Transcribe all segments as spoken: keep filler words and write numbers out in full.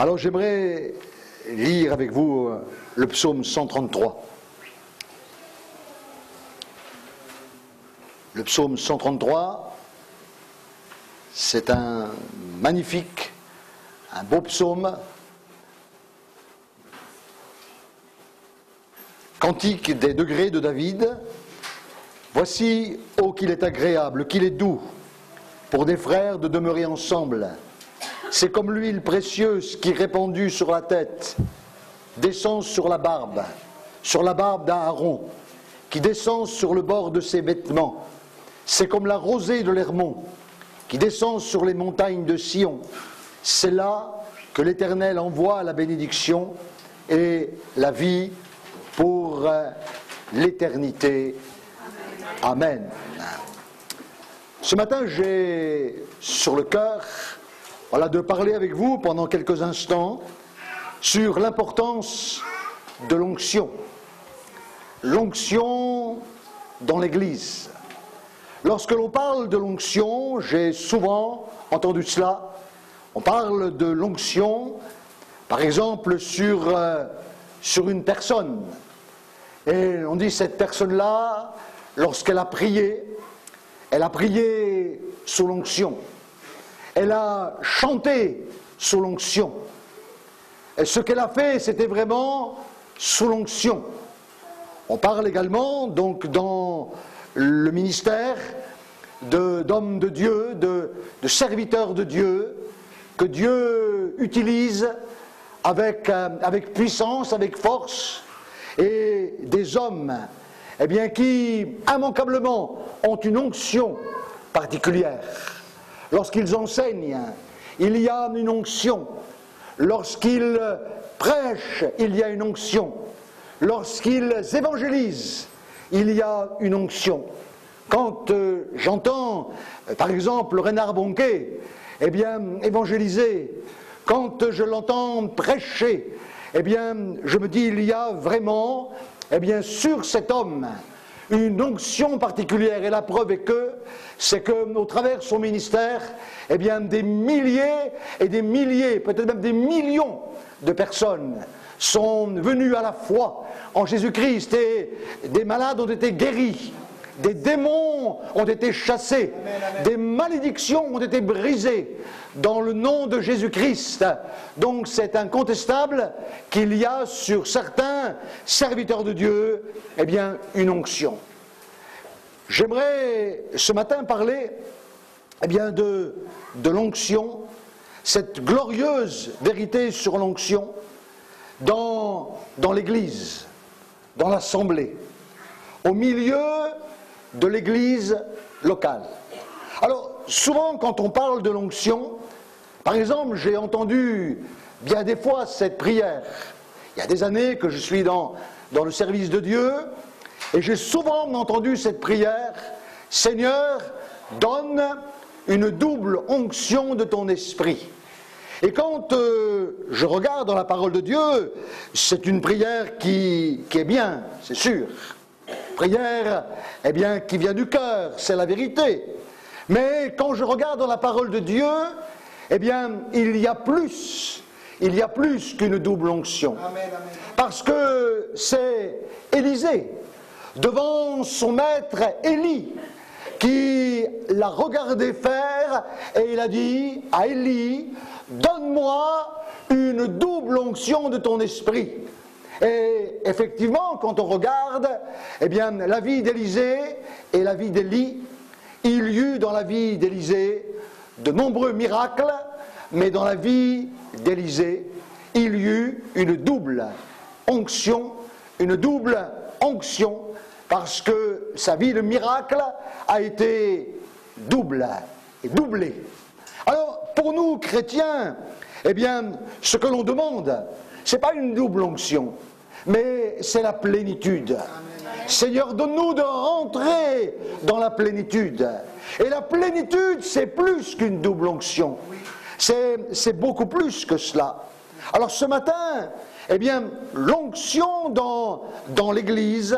Alors j'aimerais lire avec vous le psaume cent trente-trois. Le psaume cent trente-trois, c'est un magnifique, un beau psaume, cantique des degrés de David. Voici, ô qu'il est agréable, qu'il est doux, pour des frères de demeurer ensemble. C'est comme l'huile précieuse qui, répandue sur la tête, descend sur la barbe, sur la barbe d'Aaron, qui descend sur le bord de ses vêtements. C'est comme la rosée de l'Hermon, qui descend sur les montagnes de Sion. C'est là que l'Éternel envoie la bénédiction et la vie pour l'éternité. Amen. Ce matin, j'ai sur le cœur voilà, de parler avec vous pendant quelques instants sur l'importance de l'onction. L'onction dans l'Église. Lorsque l'on parle de l'onction, j'ai souvent entendu cela, on parle de l'onction, par exemple, sur, euh, sur une personne. Et on dit cette personne-là, lorsqu'elle a prié, elle a prié sous l'onction. Elle a chanté sous l'onction. Et ce qu'elle a fait, c'était vraiment sous l'onction. On parle également, donc, dans le ministère d'hommes de, de Dieu, de, de serviteurs de Dieu, que Dieu utilise avec, euh, avec puissance, avec force, et des hommes eh bien, qui, immanquablement, ont une onction particulière. Lorsqu'ils enseignent, il y a une onction. Lorsqu'ils prêchent, il y a une onction. Lorsqu'ils évangélisent, il y a une onction. Quand euh, j'entends, euh, par exemple, Reinhard Bonnke, eh bien, évangéliser, quand je l'entends prêcher, eh bien, je me dis, il y a vraiment, eh bien, sur cet homme, une onction particulière. Et la preuve est que, c'est qu'au travers de son ministère, eh bien, des milliers et des milliers, peut-être même des millions de personnes sont venues à la foi en Jésus-Christ et des malades ont été guéris, des démons ont été chassés, amen, amen. Des malédictions ont été brisées dans le nom de Jésus-Christ. Donc c'est incontestable qu'il y a sur certains serviteurs de Dieu, eh bien, une onction. J'aimerais ce matin parler eh bien, de, de l'onction, cette glorieuse vérité sur l'onction dans, dans l'Église, dans l'Assemblée, au milieu de l'Église locale. Alors, souvent quand on parle de l'onction, par exemple, j'ai entendu bien des fois cette prière. Il y a des années que je suis dans, dans le service de Dieu, et j'ai souvent entendu cette prière, « Seigneur, donne une double onction de ton esprit ». Et quand euh, je regarde dans la parole de Dieu, c'est une prière qui, qui est bien, c'est sûr. Prière, eh bien, qui vient du cœur, c'est la vérité. Mais quand je regarde dans la parole de Dieu, eh bien, il y a plus, il y a plus qu'une double onction. Amen, amen. Parce que c'est Élisée, devant son maître Élie, qui l'a regardé faire, et il a dit à Élie, donne-moi une double onction de ton esprit. Et effectivement, quand on regarde, eh bien, la vie d'Élisée et la vie d'Élie, il y eut dans la vie d'Élisée de nombreux miracles, mais dans la vie d'Élisée, il y eut une double onction, une double onction, parce que sa vie de miracle a été double et doublée. Alors, pour nous, chrétiens, eh bien, ce que l'on demande, ce n'est pas une double onction, mais c'est la plénitude. Amen. Seigneur, donne-nous de rentrer dans la plénitude. Et la plénitude, c'est plus qu'une double onction. C'est beaucoup plus que cela. Alors ce matin, eh bien, l'onction dans, dans l'Église,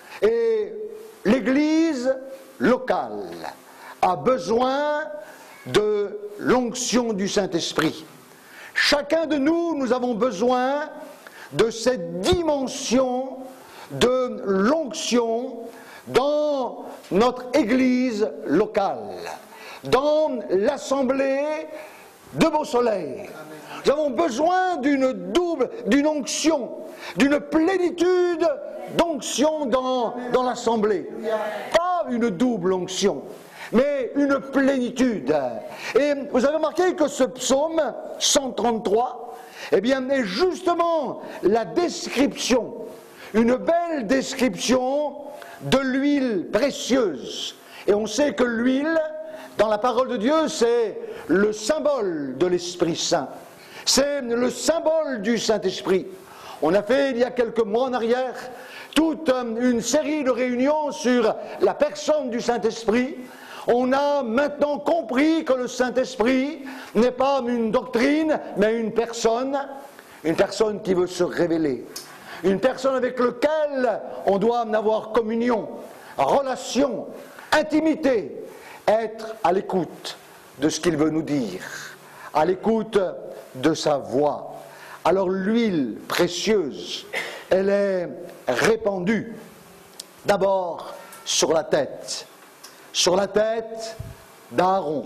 et l'Église locale a besoin de l'onction du Saint-Esprit. Chacun de nous, nous avons besoin de cette dimension de l'onction dans notre église locale, dans l'assemblée de Beausoleil. Nous avons besoin d'une double, d'une onction, d'une plénitude d'onction dans, dans l'assemblée. Pas une double onction, mais une plénitude. Et vous avez remarqué que ce psaume cent trente-trois, eh bien, est justement la description, une belle description de l'huile précieuse. Et on sait que l'huile, dans la parole de Dieu, c'est le symbole de l'Esprit Saint. C'est le symbole du Saint-Esprit. On a fait, il y a quelques mois en arrière, toute une série de réunions sur la personne du Saint-Esprit. On a maintenant compris que le Saint-Esprit n'est pas une doctrine, mais une personne, une personne qui veut se révéler. Une personne avec laquelle on doit avoir communion, relation, intimité, être à l'écoute de ce qu'il veut nous dire, à l'écoute de sa voix. Alors l'huile précieuse, elle est répandue d'abord sur la tête, sur la tête d'Aaron,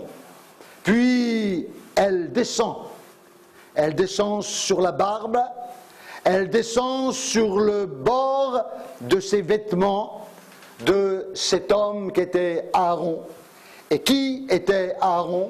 puis elle descend, elle descend sur la barbe, elle descend sur le bord de ses vêtements de cet homme qui était Aaron. Et qui était Aaron?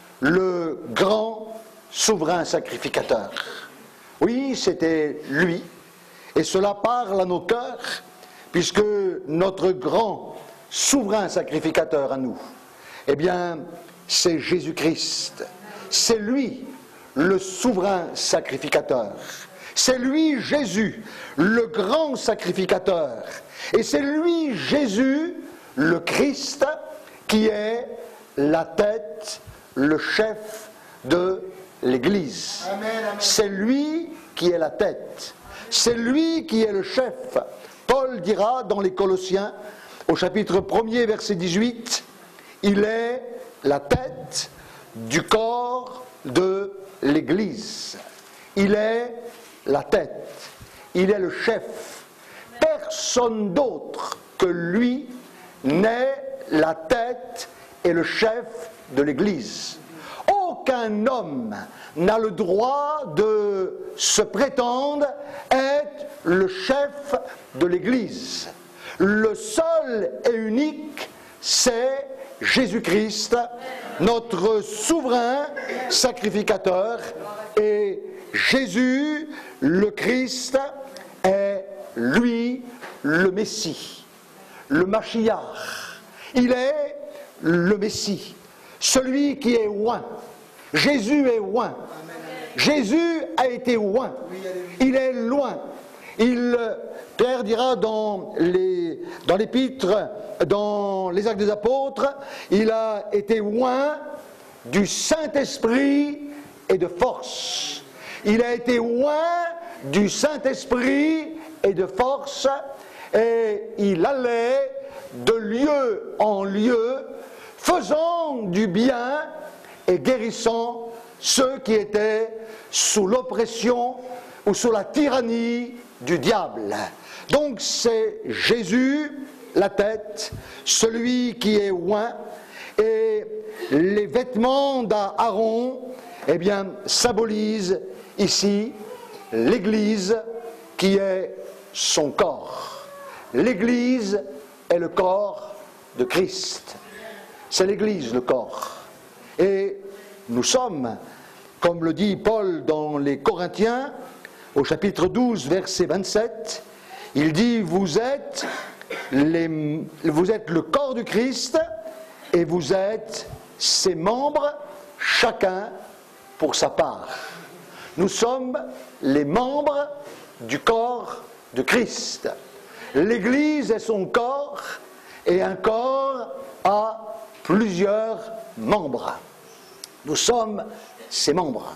Le grand souverain sacrificateur. Oui, c'était lui. Et cela parle à nos cœurs, puisque notre grand souverain sacrificateur à nous, eh bien, c'est Jésus-Christ. C'est lui, le souverain sacrificateur. C'est lui, Jésus, le grand sacrificateur. Et c'est lui, Jésus, le Christ, qui est la tête, le chef de l'Église. C'est lui qui est la tête. C'est lui qui est le chef. Paul dira dans les Colossiens, au chapitre premier, verset dix-huit, il est la tête du corps de l'Église. Il est la tête. Il est le chef. Personne d'autre que lui n'est la tête et le chef de l'Église. Aucun homme n'a le droit de se prétendre être le chef de l'Église. Le seul et unique, c'est Jésus-Christ, notre souverain sacrificateur. Et Jésus, le Christ, est lui le Messie, le Machiach. Il est le Messie, celui qui est oint. Jésus est oint. Jésus a été oint. Il est loin. Il, Pierre dira dans les, dans l'épître, dans les Actes des Apôtres, il a été oint du Saint-Esprit et de force. Il a été oint du Saint-Esprit et de force, et il allait de lieu en lieu, faisant du bien et guérissant ceux qui étaient sous l'oppression ou sous la tyrannie du diable. Donc c'est Jésus, la tête, celui qui est oint, et les vêtements d'Aaron, eh bien, symbolisent ici l'Église qui est son corps. L'Église est le corps de Christ. C'est l'Église, le corps. Et nous sommes, comme le dit Paul dans les Corinthiens, au chapitre douze, verset vingt-sept, il dit, vous êtes, les, vous êtes le corps du Christ et vous êtes ses membres, chacun pour sa part. Nous sommes les membres du corps de Christ. L'Église est son corps et un corps a plusieurs membres. Nous sommes ses membres.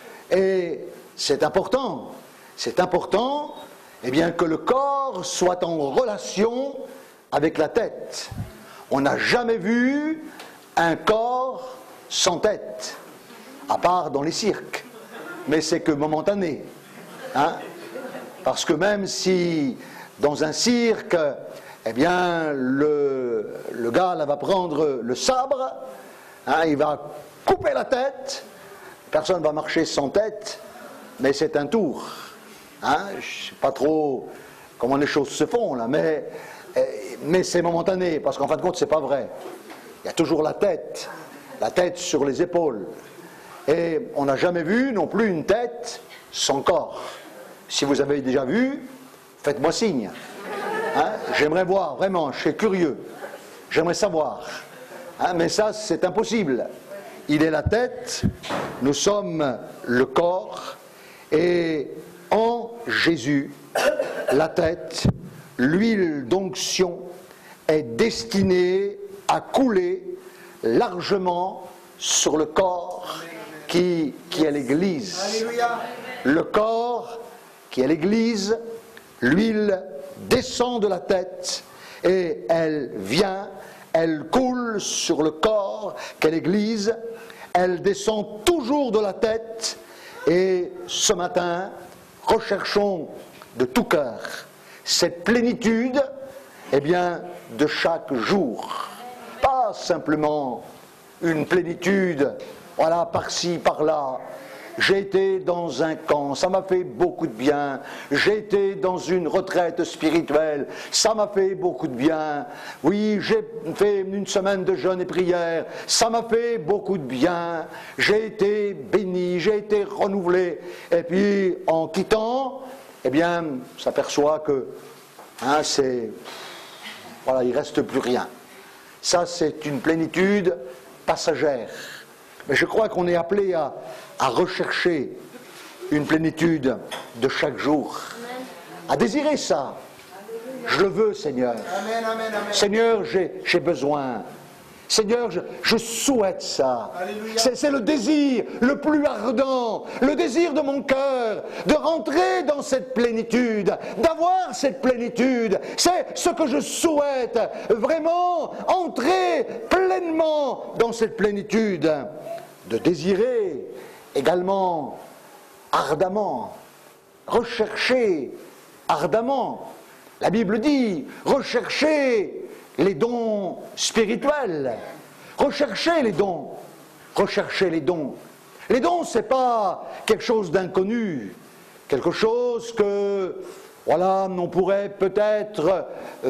Et c'est important, c'est important eh bien, que le corps soit en relation avec la tête. On n'a jamais vu un corps sans tête, à part dans les cirques. mais c'est que momentané. Hein? Parce que même si, dans un cirque, eh bien, le, le gars là, va prendre le sabre, hein, il va couper la tête, personne ne va marcher sans tête, mais c'est un tour. Hein? Je ne sais pas trop comment les choses se font, là, mais, mais c'est momentané, parce qu'en fin de compte, c'est pas vrai. Il y a toujours la tête, la tête sur les épaules. Et on n'a jamais vu non plus une tête sans corps. Si vous avez déjà vu, faites-moi signe. Hein? J'aimerais voir, vraiment, je suis curieux. J'aimerais savoir. Hein? Mais ça, c'est impossible. Il est la tête, nous sommes le corps, et en Jésus, la tête, l'huile d'onction est destinée à couler largement sur le corps qui, qui est l'Église. Alléluia. Le corps qui est l'Église, l'huile descend de la tête et elle vient, elle coule sur le corps qu'est l'Église, elle descend toujours de la tête et ce matin, recherchons de tout cœur cette plénitude, eh bien, de chaque jour. Pas simplement une plénitude, voilà, par-ci, par-là. J'ai été dans un camp, ça m'a fait beaucoup de bien. J'ai été dans une retraite spirituelle, ça m'a fait beaucoup de bien. Oui, j'ai fait une semaine de jeûne et prière, ça m'a fait beaucoup de bien. J'ai été béni, j'ai été renouvelé. Et puis, en quittant, eh bien, on s'aperçoit que, hein, c'est, voilà, il ne reste plus rien. Ça, c'est une plénitude passagère. Mais je crois qu'on est appelé à, à rechercher une plénitude de chaque jour, à désirer ça. Je le veux, Seigneur. Amen, amen, amen. Seigneur, j'ai, j'ai besoin. Seigneur, je, je souhaite ça. C'est, c'est le désir le plus ardent, le désir de mon cœur, de rentrer dans cette plénitude, d'avoir cette plénitude. C'est ce que je souhaite, vraiment entrer pleinement dans cette plénitude, de désirer également ardemment, rechercher ardemment. La Bible dit, rechercher les dons spirituels, recherchez les dons, recherchez les dons. Les dons, ce n'est pas quelque chose d'inconnu, quelque chose que, voilà, on pourrait peut-être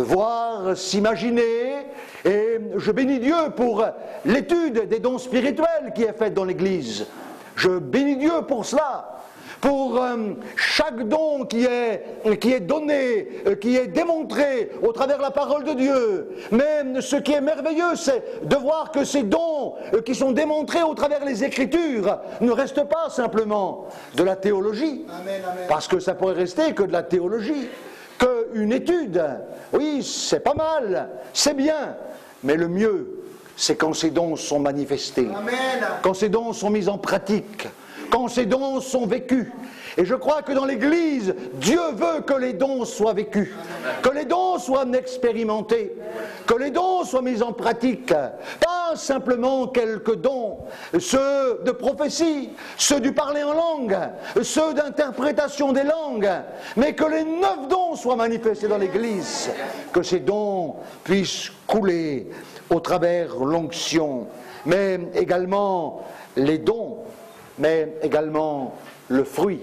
voir, s'imaginer, et je bénis Dieu pour l'étude des dons spirituels qui est faite dans l'Église. Je bénis Dieu pour cela. Pour euh, chaque don qui est, qui est donné, euh, qui est démontré au travers de la parole de Dieu. Mais ce qui est merveilleux, c'est de voir que ces dons euh, qui sont démontrés au travers des Écritures ne restent pas simplement de la théologie. Amen, amen. Parce que ça pourrait rester que de la théologie, qu'une étude. Oui, c'est pas mal, c'est bien, mais le mieux, c'est quand ces dons sont manifestés, Amen. quand ces dons sont mis en pratique, quand ces dons sont vécus. Et je crois que dans l'Église, Dieu veut que les dons soient vécus, que les dons soient expérimentés, que les dons soient mis en pratique. Pas simplement quelques dons, ceux de prophétie, ceux du parler en langue, ceux d'interprétation des langues, mais que les neuf dons soient manifestés dans l'Église, que ces dons puissent couler au travers l'onction, mais également les dons, mais également le fruit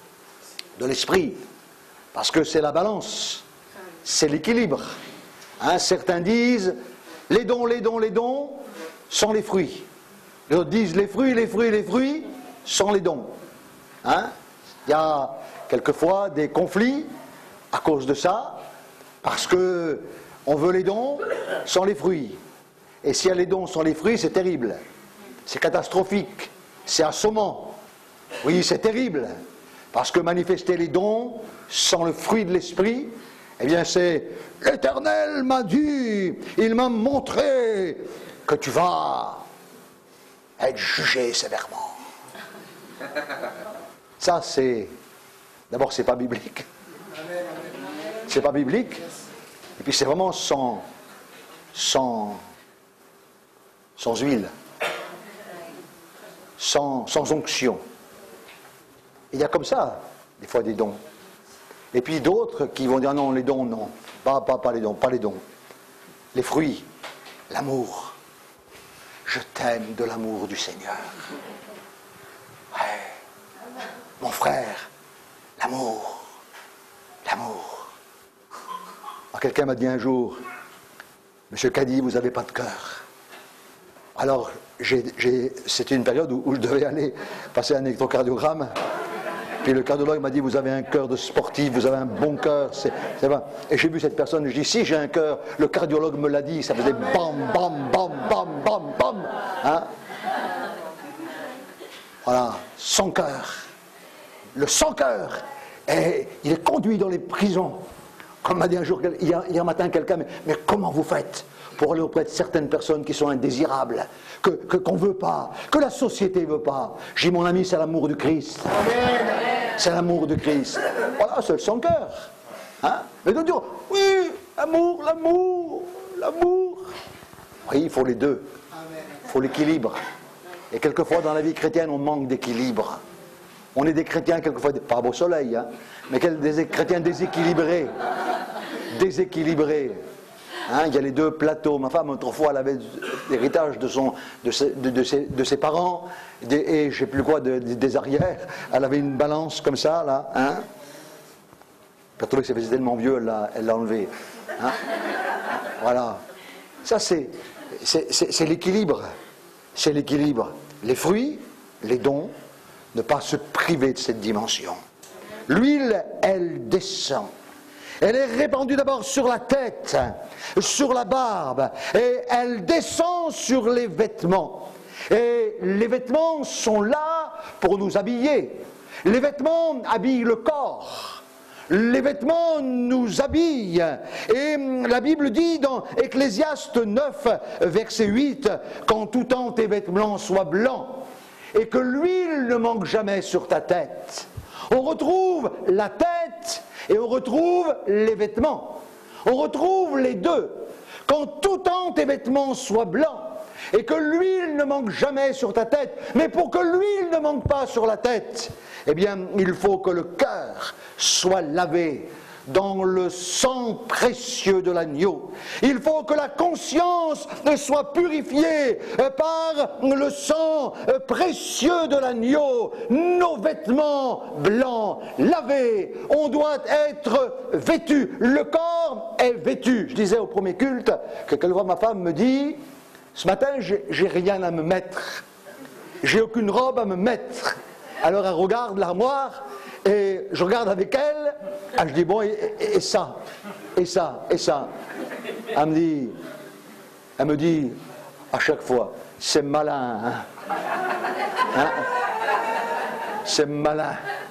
de l'esprit, parce que c'est la balance, c'est l'équilibre. Hein, certains disent les dons, les dons, les dons sans les fruits. Les autres disent les fruits, les fruits, les fruits sans les dons. Hein, il y a quelquefois des conflits à cause de ça, parce que on veut les dons sans les fruits. Et s'il y a les dons sans les fruits, c'est terrible, c'est catastrophique. C'est assommant. Oui, c'est terrible. Parce que manifester les dons sans le fruit de l'esprit, eh bien c'est « L'Éternel m'a dit, il m'a montré que tu vas être jugé sévèrement. » Ça, c'est... D'abord, c'est pas biblique. C'est pas biblique. Et puis c'est vraiment sans... sans... sans huile. Sans, sans onction. Il y a comme ça, des fois, des dons. Et puis d'autres qui vont dire non, les dons, non. Pas, pas, pas les dons, pas les dons. Les fruits, l'amour. Je t'aime de l'amour du Seigneur. Ouais. Mon frère, l'amour. L'amour. Quelqu'un m'a dit un jour, Monsieur Caddy, vous n'avez pas de cœur. Alors, j'ai, j'ai, c'était une période où, où je devais aller passer un électrocardiogramme. Puis le cardiologue m'a dit, vous avez un cœur de sportif, vous avez un bon cœur. C'est, c'est vrai. Et j'ai vu cette personne, je dis, si j'ai un cœur, le cardiologue me l'a dit, ça faisait bam, bam, bam, bam, bam, bam. Hein? Voilà, sans cœur. Le sans cœur. Et il est conduit dans les prisons. Comme m'a dit un jour, hier, hier matin, quelqu'un, mais, mais comment vous faites pour aller auprès de certaines personnes qui sont indésirables, que, que, qu'on ne veut pas, que la société ne veut pas. J'ai dit, mon ami, c'est l'amour du Christ. Amen. C'est l'amour du Christ. Voilà, c'est le sans cœur. Hein? Mais de dire, oui, l'amour, l'amour, l'amour. Oui, il faut les deux. Il faut l'équilibre. Et quelquefois, dans la vie chrétienne, on manque d'équilibre. On est des chrétiens, quelquefois, pas au soleil, hein, mais des chrétiens déséquilibrés. Déséquilibrés. Hein, il y a les deux plateaux. Ma femme, autrefois, elle avait l'héritage de, son, de, ses, de, de, ses, de ses parents des, et je ne sais plus quoi, de, de, des arrières. Elle avait une balance comme ça, là. Hein. Elle a trouvé que c'était tellement vieux, elle l'a, elle l'a enlevé. Hein. Voilà. Ça, c'est, c'est, c'est, c'est l'équilibre. C'est l'équilibre. Les fruits, les dons, ne pas se priver de cette dimension. L'huile, elle descend. Elle est répandue d'abord sur la tête, sur la barbe, et elle descend sur les vêtements. Et les vêtements sont là pour nous habiller. Les vêtements habillent le corps. Les vêtements nous habillent. Et la Bible dit dans Ecclésiaste neuf, verset huit, « Qu'en tout temps tes vêtements soient blancs, et que l'huile ne manque jamais sur ta tête. » On retrouve la tête et on retrouve les vêtements. On retrouve les deux. Qu'en tout temps tes vêtements soient blancs et que l'huile ne manque jamais sur ta tête. Mais pour que l'huile ne manque pas sur la tête, eh bien, il faut que le cœur soit lavé dans le sang précieux de l'agneau. Il faut que la conscience soit purifiée par le sang précieux de l'agneau. Nos vêtements blancs, lavés, on doit être vêtus. Le corps est vêtu. Je disais au premier culte que quelquefois ma femme me dit, ce matin j'ai, j'ai rien à me mettre. J'ai aucune robe à me mettre. Alors elle regarde l'armoire et je regarde avec elle, ah, je dis bon, et, et, et ça, et ça, et ça. Elle me dit, elle me dit à chaque fois, c'est malin, hein, hein? C'est malin.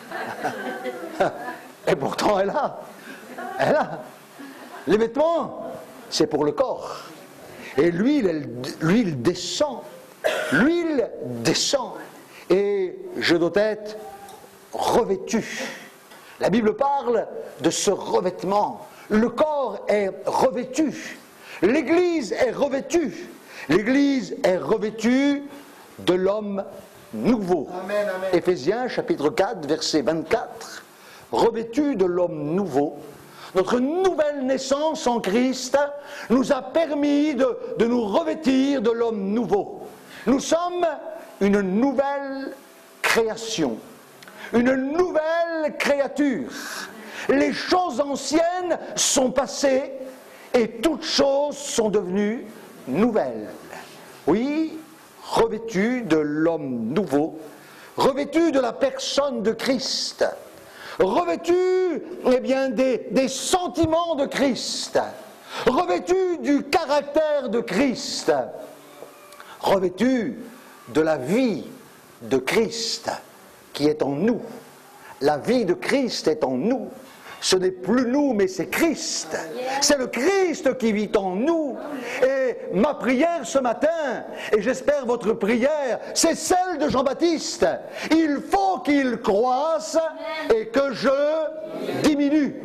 Et pourtant elle a, elle a. Les vêtements, c'est pour le corps. Et l'huile, elle, l'huile descend, l'huile descend. Et je dois être revêtu. La Bible parle de ce revêtement. Le corps est revêtu. L'Église est revêtue. L'Église est revêtue de l'homme nouveau. Amen, amen. Éphésiens chapitre quatre, verset vingt-quatre. Revêtu de l'homme nouveau. Notre nouvelle naissance en Christ nous a permis de, de nous revêtir de l'homme nouveau. Nous sommes une nouvelle création. Une nouvelle créature. Les choses anciennes sont passées et toutes choses sont devenues nouvelles. Oui, revêtu de l'homme nouveau, revêtu de la personne de Christ, revêtu eh bien, des, des sentiments de Christ, revêtu du caractère de Christ, revêtu de la vie de Christ qui est en nous. La vie de Christ est en nous. Ce n'est plus nous, mais c'est Christ. C'est le Christ qui vit en nous. Et ma prière ce matin, et j'espère votre prière, c'est celle de Jean-Baptiste. Il faut qu'il croisse et que je diminue.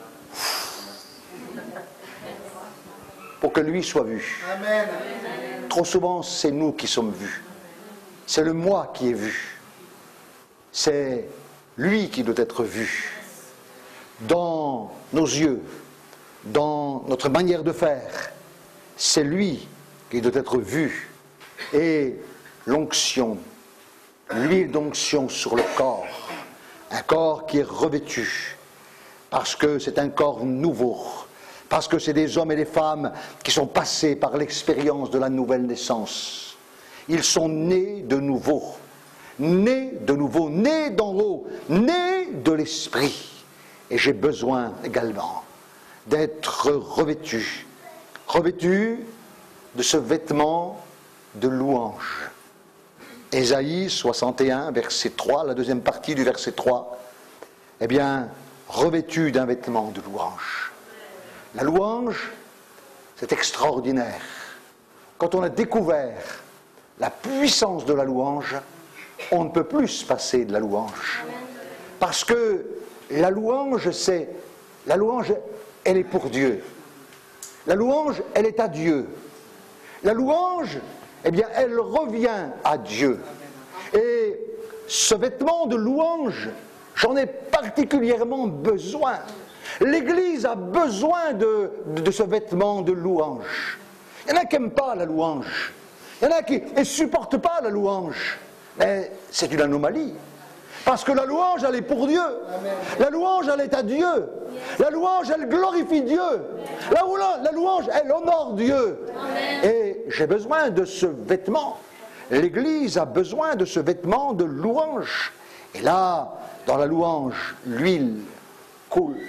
Pour que lui soit vu. Amen. Trop souvent, c'est nous qui sommes vus. C'est le moi qui est vu. C'est lui qui doit être vu dans nos yeux, dans notre manière de faire. C'est lui qui doit être vu. Et l'onction, l'huile d'onction sur le corps, un corps qui est revêtu, parce que c'est un corps nouveau, parce que c'est des hommes et des femmes qui sont passés par l'expérience de la nouvelle naissance. Ils sont nés de nouveau, nés de nouveau, nés d'en haut, nés de l'esprit. Et j'ai besoin également d'être revêtu, revêtu de ce vêtement de louange. Ésaïe soixante et un, verset trois, la deuxième partie du verset trois, eh bien, revêtu d'un vêtement de louange. La louange, c'est extraordinaire. Quand on a découvert la puissance de la louange, on ne peut plus se passer de la louange. Parce que la louange, c'est... La louange, elle est pour Dieu. La louange, elle est à Dieu. La louange, eh bien, elle revient à Dieu. Et ce vêtement de louange, j'en ai particulièrement besoin. L'Église a besoin de, de, de ce vêtement de louange. Il y en a qui n'aiment pas la louange. Il y en a qui ne supportent pas la louange. Mais c'est une anomalie. Parce que la louange, elle est pour Dieu. La louange, elle est à Dieu. La louange, elle glorifie Dieu. La, la louange, elle honore Dieu. Et j'ai besoin de ce vêtement. L'Église a besoin de ce vêtement de louange. Et là, dans la louange, l'huile coule.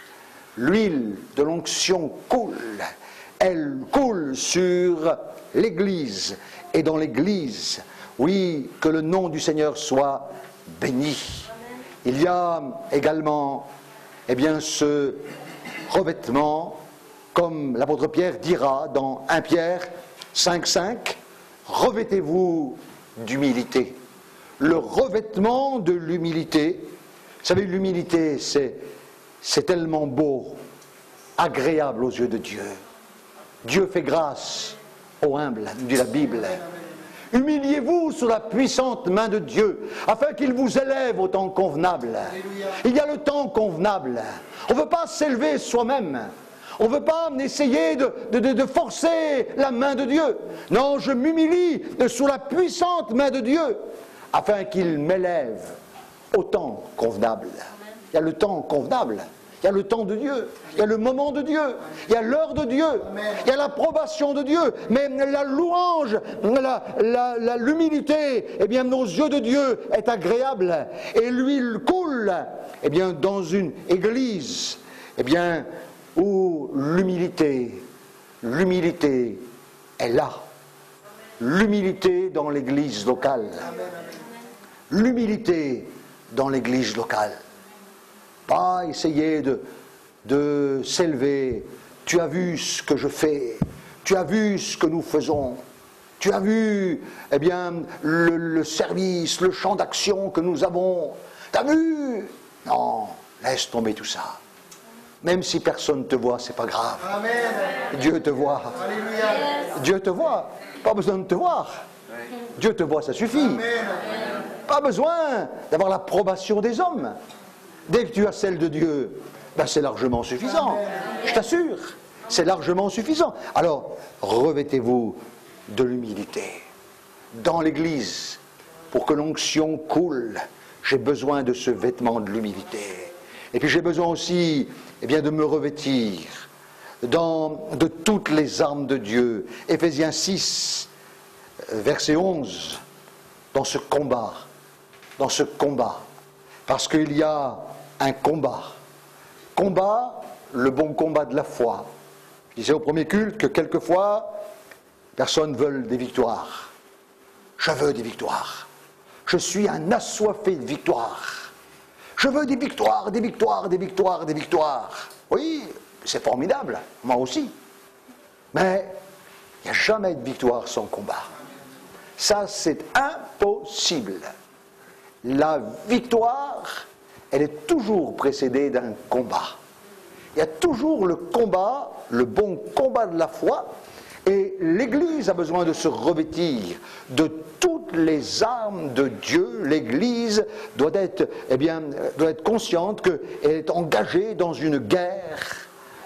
L'huile de l'onction coule. Elle coule sur l'Église. Et dans l'Église, oui, que le nom du Seigneur soit béni. Il y a également, eh bien, ce revêtement, comme l'apôtre Pierre dira dans premier Pierre cinq, cinq, revêtez-vous d'humilité. Le revêtement de l'humilité, vous savez, l'humilité, c'est, c'est tellement beau, agréable aux yeux de Dieu. Dieu fait grâce aux humbles, dit la Bible. Humiliez-vous sous la puissante main de Dieu, afin qu'il vous élève au temps convenable. Il y a le temps convenable. On ne veut pas s'élever soi-même. On ne veut pas essayer de, de, de forcer la main de Dieu. Non, je m'humilie sous la puissante main de Dieu, afin qu'il m'élève au temps convenable. Il y a le temps convenable. Il y a le temps de Dieu, il y a le moment de Dieu, il y a l'heure de Dieu, il y a l'approbation de Dieu, mais la louange, la, la, la, l'humilité, eh bien, nos yeux de Dieu est agréable, et l'huile coule, eh bien, dans une église, eh bien, où l'humilité, l'humilité est là, l'humilité dans l'église locale, l'humilité dans l'église locale. Pas essayer de, de s'élever. Tu as vu ce que je fais. Tu as vu ce que nous faisons. Tu as vu, eh bien, le, le service, le champ d'action que nous avons. Tu as vu? Non, laisse tomber tout ça. Même si personne ne te voit, c'est pas grave. Amen. Dieu te voit. Alléluia. Dieu te voit. Pas besoin de te voir. Dieu te voit, ça suffit. Amen. Pas besoin d'avoir l'approbation des hommes. Dès que tu as celle de Dieu, ben c'est largement suffisant. Je t'assure, c'est largement suffisant. Alors, revêtez-vous de l'humilité. Dans l'Église, pour que l'onction coule, j'ai besoin de ce vêtement de l'humilité. Et puis j'ai besoin aussi, eh bien, de me revêtir dans, de toutes les armes de Dieu. Éphésiens six, verset onze, dans ce combat, dans ce combat, parce qu'il y a un combat. Combat, le bon combat de la foi. Je disais au premier culte que quelquefois, personne ne veut des victoires. Je veux des victoires. Je suis un assoiffé de victoires. Je veux des victoires, des victoires, des victoires, des victoires. Oui, c'est formidable, moi aussi. Mais il n'y a jamais de victoire sans combat. Ça, c'est impossible. La victoire, elle est toujours précédée d'un combat. Il y a toujours le combat, le bon combat de la foi, et l'Église a besoin de se revêtir de toutes toutes les armes de Dieu, l'Église doit être, eh bien, doit être consciente qu'elle est engagée dans une guerre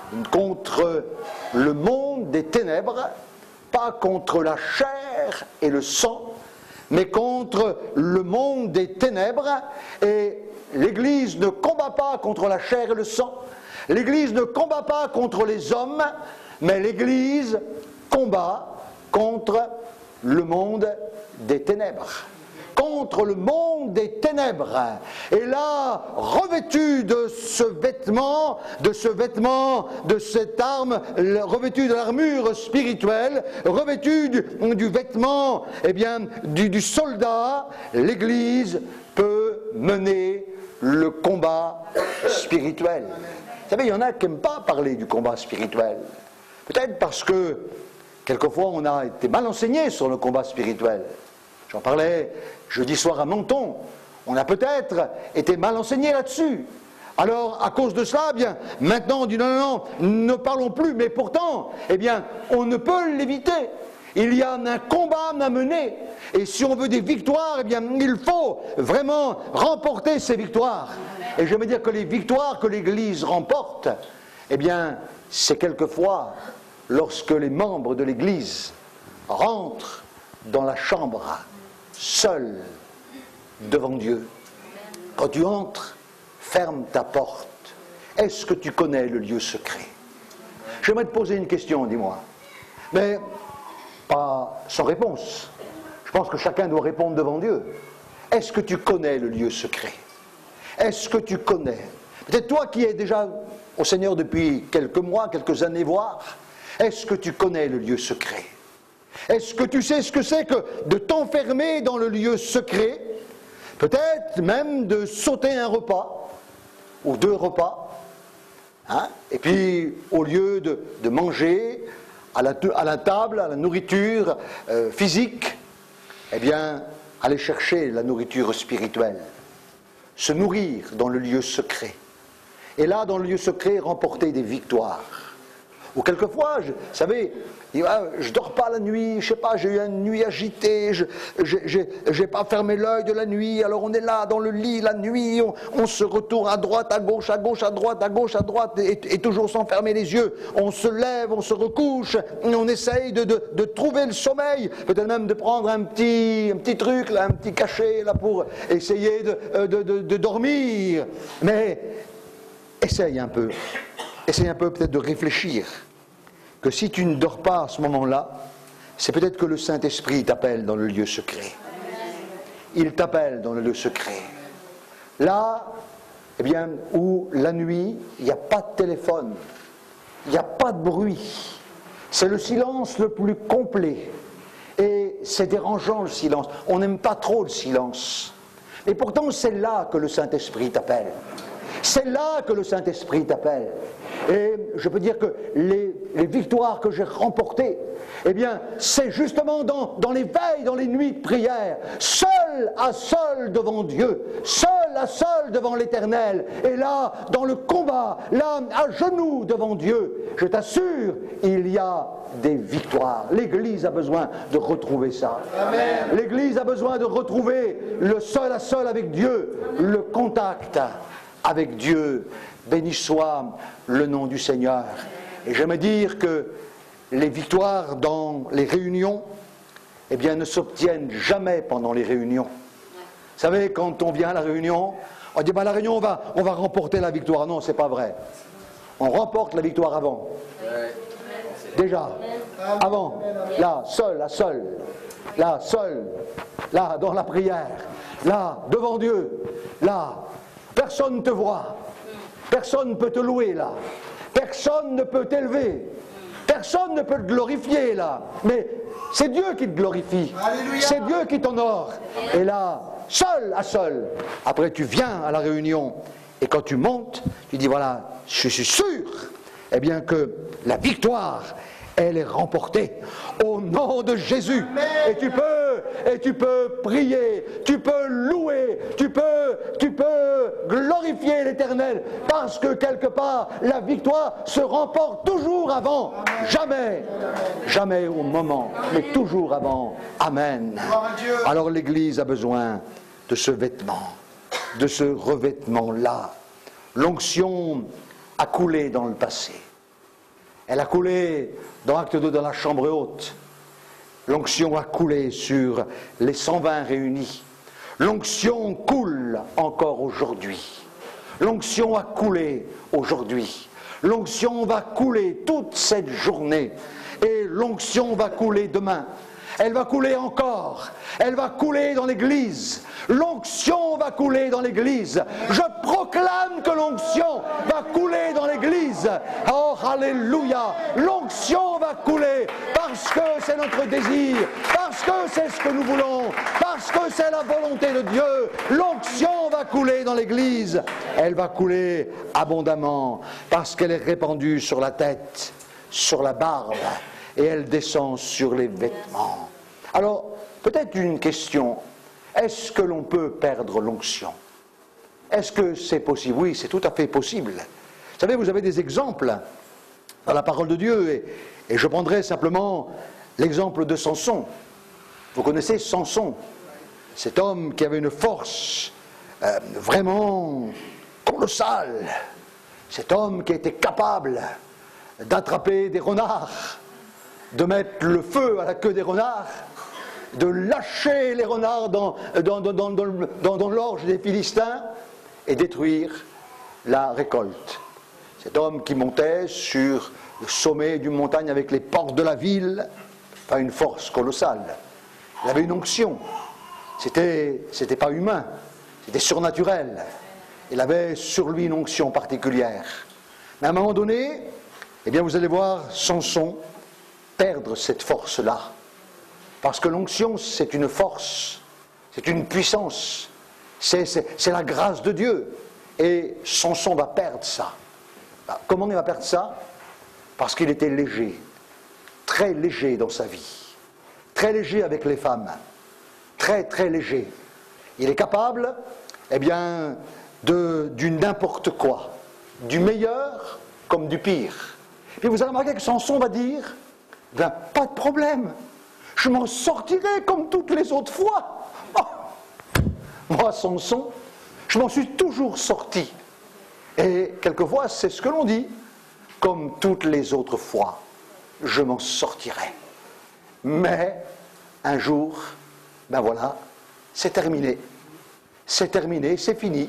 contre le monde des ténèbres, pas contre la chair et le sang, mais contre le monde des ténèbres. Et l'Église ne combat pas contre la chair et le sang, l'Église ne combat pas contre les hommes, mais l'Église combat contre le monde des ténèbres. Contre le monde des ténèbres. Et là, revêtu de ce vêtement, de ce vêtement, de cette arme, revêtu de l'armure spirituelle, revêtu du, du vêtement, eh bien, du, du soldat, l'Église peut mener le combat spirituel. Vous savez, il y en a qui n'aiment pas parler du combat spirituel. Peut-être parce que, quelquefois, on a été mal enseigné sur le combat spirituel. J'en parlais jeudi soir à Menton. On a peut-être été mal enseigné là-dessus. Alors, à cause de cela, eh bien, maintenant on dit non, non, non, ne parlons plus. Mais pourtant, eh bien, on ne peut l'éviter. Il y a un combat à mener. Et si on veut des victoires, eh bien, il faut vraiment remporter ces victoires. Et je veux dire que les victoires que l'Église remporte, eh bien, c'est quelquefois lorsque les membres de l'Église rentrent dans la chambre, seuls, devant Dieu. Quand tu entres, ferme ta porte. Est-ce que tu connais le lieu secret? J'aimerais te poser une question, dis-moi. Mais pas sans réponse. Je pense que chacun doit répondre devant Dieu. Est-ce que tu connais le lieu secret? Est-ce que tu connais? Peut-être toi qui es déjà au Seigneur depuis quelques mois, quelques années voire, est-ce que tu connais le lieu secret? Est-ce que tu sais ce que c'est que de t'enfermer dans le lieu secret? Peut-être même de sauter un repas, ou deux repas, hein? Et puis au lieu de, de manger à la, à la table, à la nourriture euh, physique, eh bien, aller chercher la nourriture spirituelle, se nourrir dans le lieu secret. Et là, dans le lieu secret, remporter des victoires. Ou quelquefois, je, vous savez, je ne dors pas la nuit, je ne sais pas, j'ai eu une nuit agitée, je n'ai pas fermé l'œil de la nuit, alors on est là dans le lit la nuit, on, on se retourne à droite, à gauche, à gauche, à droite, à gauche, à droite, et, et toujours sans fermer les yeux. On se lève, on se recouche, on essaye de, de, de trouver le sommeil, peut-être même de prendre un petit, un petit truc, là, un petit cachet là, pour essayer de, de, de, de dormir. Mais essaye un peu. Essaye un peu peut-être de réfléchir que si tu ne dors pas à ce moment-là, c'est peut-être que le Saint-Esprit t'appelle dans le lieu secret. Il t'appelle dans le lieu secret. Là, eh bien, où la nuit, il n'y a pas de téléphone, il n'y a pas de bruit. C'est le silence le plus complet. Et c'est dérangeant le silence. On n'aime pas trop le silence. Et pourtant, c'est là que le Saint-Esprit t'appelle. C'est là que le Saint-Esprit t'appelle. Et je peux dire que les, les victoires que j'ai remportées, eh bien, c'est justement dans, dans les veilles, dans les nuits de prière, seul à seul devant Dieu, seul à seul devant l'Éternel, et là, dans le combat, là, à genoux devant Dieu, je t'assure, il y a des victoires. L'Église a besoin de retrouver ça. L'Église a besoin de retrouver le seul à seul avec Dieu, le contact avec Dieu. Béni soit le nom du Seigneur. Et j'aime dire que les victoires dans les réunions, eh bien, ne s'obtiennent jamais pendant les réunions. Vous savez, quand on vient à la réunion, on dit, bah, la réunion, on va, on va remporter la victoire. Non, c'est pas vrai. On remporte la victoire avant. Déjà, avant, là, seul, à seul, là, seul, là, dans la prière, là, devant Dieu, là, personne ne te voit. Personne ne peut te louer là. Personne ne peut t'élever. Personne ne peut te glorifier là. Mais c'est Dieu qui te glorifie. C'est Dieu qui t'honore. Et là, seul à seul, après tu viens à la réunion et quand tu montes, tu dis voilà, je suis sûr eh bien que la victoire, elle est remportée au nom de Jésus. Et tu peux et tu peux prier, tu peux louer, tu peux, tu peux glorifier l'Éternel, parce que quelque part, la victoire se remporte toujours avant, jamais, jamais au moment, mais toujours avant. Amen. Alors l'Église a besoin de ce vêtement, de ce revêtement-là. L'onction a coulé dans le passé. Elle a coulé dans Acte deux dans la chambre haute. L'onction a coulé sur les cent vingt réunis. L'onction coule encore aujourd'hui. L'onction a coulé aujourd'hui. L'onction va couler toute cette journée. Et l'onction va couler demain. Elle va couler encore. Elle va couler dans l'Église. L'onction va couler dans l'Église. Je proclame que l'onction va couler dans l'Église. Oh, alléluia. L'onction va couler parce que c'est notre désir, parce que c'est ce que nous voulons, parce que c'est la volonté de Dieu. L'onction va couler dans l'Église. Elle va couler abondamment parce qu'elle est répandue sur la tête, sur la barbe, et elle descend sur les vêtements. Alors, peut-être une question. Est-ce que l'on peut perdre l'onction? Est-ce que c'est possible? Oui, c'est tout à fait possible. Vous savez, vous avez des exemples dans la parole de Dieu, et, et je prendrai simplement l'exemple de Samson. Vous connaissez Samson, cet homme qui avait une force euh, vraiment colossale, cet homme qui était capable d'attraper des renards, de mettre le feu à la queue des renards, de lâcher les renards dans, dans, dans, dans, dans, dans l'orge des Philistins et détruire la récolte. Cet homme qui montait sur le sommet d'une montagne avec les portes de la ville, enfin une force colossale. Il avait une onction. C'était, c'était pas humain, c'était surnaturel. Il avait sur lui une onction particulière. Mais à un moment donné, eh bien vous allez voir Samson perdre cette force-là. Parce que l'onction, c'est une force, c'est une puissance, c'est, c'est, c'est la grâce de Dieu. Et Samson va perdre ça. Comment il va perdre ça? Parce qu'il était léger, très léger dans sa vie, très léger avec les femmes, très très léger. Il est capable, eh bien, de, du n'importe quoi, du meilleur comme du pire. Et vous allez remarquer que Samson va dire, ben, pas de problème, je m'en sortirai comme toutes les autres fois. Oh, moi, Samson, je m'en suis toujours sorti. Et quelquefois, c'est ce que l'on dit, comme toutes les autres fois, je m'en sortirai. Mais, un jour, ben voilà, c'est terminé. C'est terminé, c'est fini.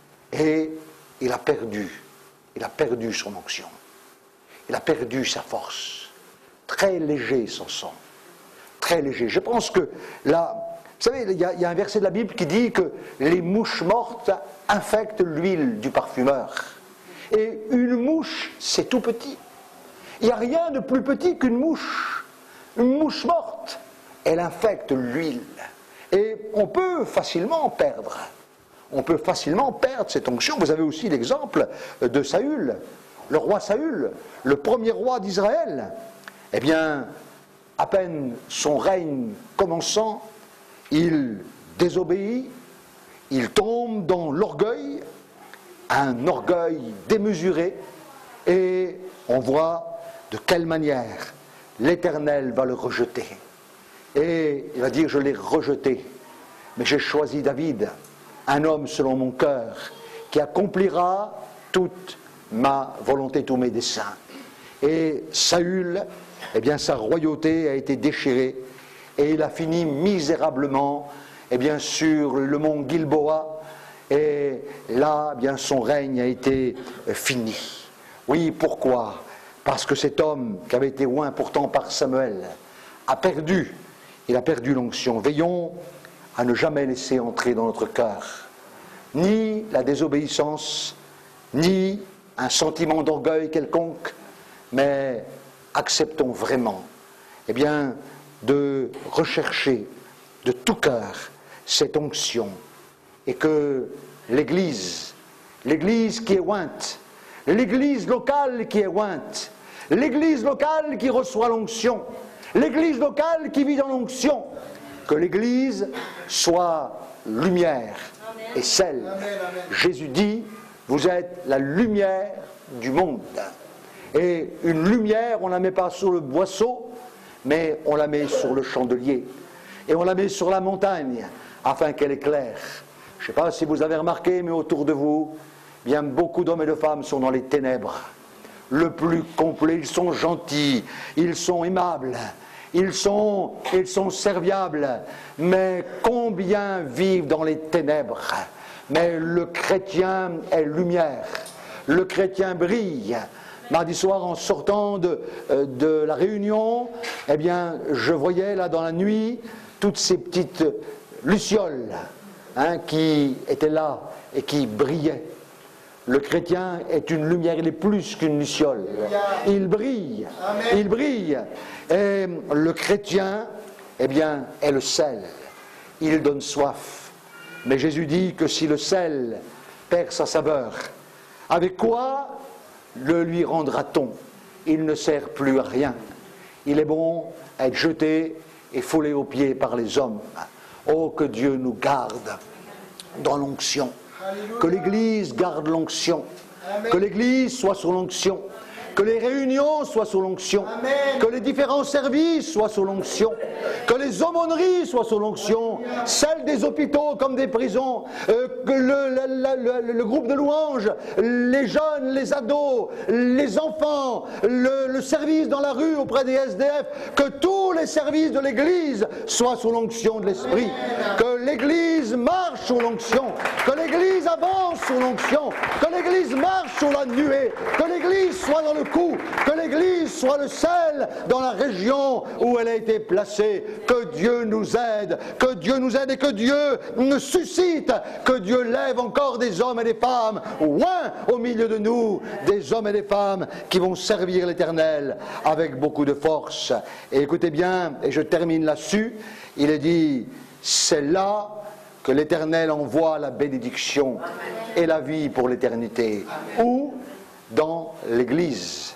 Et il a perdu, il a perdu son onction. Il a perdu sa force. Très léger, Samson. Très léger. Je pense que là, vous savez, il y, a, il y a un verset de la Bible qui dit que les mouches mortes infectent l'huile du parfumeur. Et une mouche, c'est tout petit. Il n'y a rien de plus petit qu'une mouche. Une mouche morte, elle infecte l'huile. Et on peut facilement perdre. On peut facilement perdre cette onction. Vous avez aussi l'exemple de Saül, le roi Saül, le premier roi d'Israël. Eh bien, à peine son règne commençant, il désobéit, il tombe dans l'orgueil, un orgueil démesuré, et on voit de quelle manière l'Éternel va le rejeter. Et il va dire, je l'ai rejeté, mais j'ai choisi David, un homme selon mon cœur, qui accomplira toute ma volonté, tous mes desseins. Et Saül, eh bien, sa royauté a été déchirée, et il a fini misérablement, eh bien, sur le mont Gilboa, et là, eh bien, son règne a été fini. Oui, pourquoi? Parce que cet homme, qui avait été oint pourtant par Samuel, a perdu, il a perdu l'onction. Veillons à ne jamais laisser entrer dans notre cœur ni la désobéissance, ni un sentiment d'orgueil quelconque, mais acceptons vraiment, eh bien, de rechercher de tout cœur cette onction, et que l'Église, l'Église qui est ointe, l'Église locale qui est ointe, l'Église locale qui reçoit l'onction, l'Église locale qui vit dans l'onction, que l'Église soit lumière et sel. Jésus dit, vous êtes la lumière du monde. Et une lumière, on ne la met pas sur le boisseau, mais on la met sur le chandelier. Et on la met sur la montagne, afin qu'elle éclaire. Je ne sais pas si vous avez remarqué, mais autour de vous, bien beaucoup d'hommes et de femmes sont dans les ténèbres. Le plus complet, ils sont gentils, ils sont aimables, ils sont, ils sont serviables, mais combien vivent dans les ténèbres? Mais le chrétien est lumière, le chrétien brille. Mardi soir, en sortant de, de la réunion, eh bien, je voyais là dans la nuit toutes ces petites lucioles hein, qui étaient là et qui brillaient. Le chrétien est une lumière, il est plus qu'une luciole. Il brille, Amen. Il brille. Et le chrétien, eh bien, est le sel. Il donne soif. Mais Jésus dit que si le sel perd sa saveur, avec quoi le lui rendra-t-on? Il ne sert plus à rien. Il est bon à être jeté et foulé aux pieds par les hommes. Oh, que Dieu nous garde dans l'onction. Que l'Église garde l'onction, que l'Église soit sous l'onction, que les réunions soient sous l'onction, que les différents services soient sous l'onction, que les aumôneries soient sous l'onction, celles des hôpitaux comme des prisons, euh, que le, le, le, le groupe de louanges, les jeunes, les ados, les enfants, le, le service dans la rue auprès des S D F, que tous les services de l'Église soient sous l'onction de l'Esprit, que l'Église marche sous l'onction, que l'Église avance sous l'onction, que l'Église marche sous la nuée, que l'Église soit dans le coup, que l'Église soit le sel dans la région où elle a été placée. Que Dieu nous aide, que Dieu nous aide et que Dieu nous suscite, que Dieu lève encore des hommes et des femmes, loin au milieu de nous, des hommes et des femmes qui vont servir l'Éternel avec beaucoup de force. Et écoutez bien, et je termine là-dessus, il est dit, c'est là que l'Éternel envoie la bénédiction et la vie pour l'éternité. Où? Dans l'Église.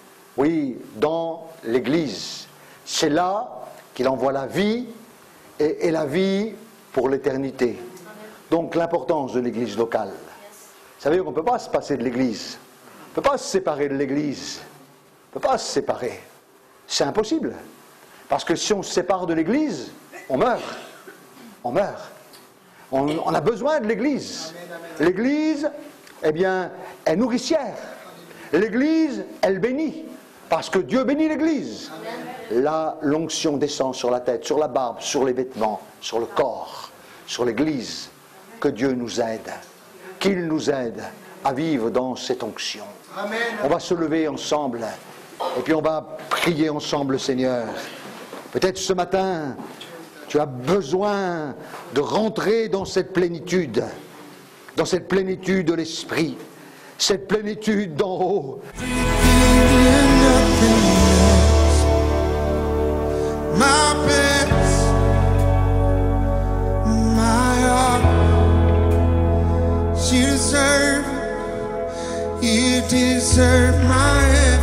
Oui, dans l'Église. C'est là qu'il envoie la vie et, et la vie pour l'éternité. Donc l'importance de l'Église locale. Vous savez qu'on ne peut pas se passer de l'Église. On ne peut pas se séparer de l'Église. On ne peut pas se séparer. C'est impossible. Parce que si on se sépare de l'Église, on meurt. On meurt. On, on a besoin de l'Église. L'Église, eh bien, est nourricière. L'Église, elle bénit. Parce que Dieu bénit l'Église. Là, l'onction descend sur la tête, sur la barbe, sur les vêtements, sur le corps, sur l'Église. Que Dieu nous aide. Qu'il nous aide à vivre dans cette onction. Amen. On va se lever ensemble et puis on va prier ensemble le Seigneur. Peut-être ce matin, tu as besoin de rentrer dans cette plénitude, dans cette plénitude de l'Esprit, cette plénitude d'en haut. My best, my heart, you deserve, you deserve my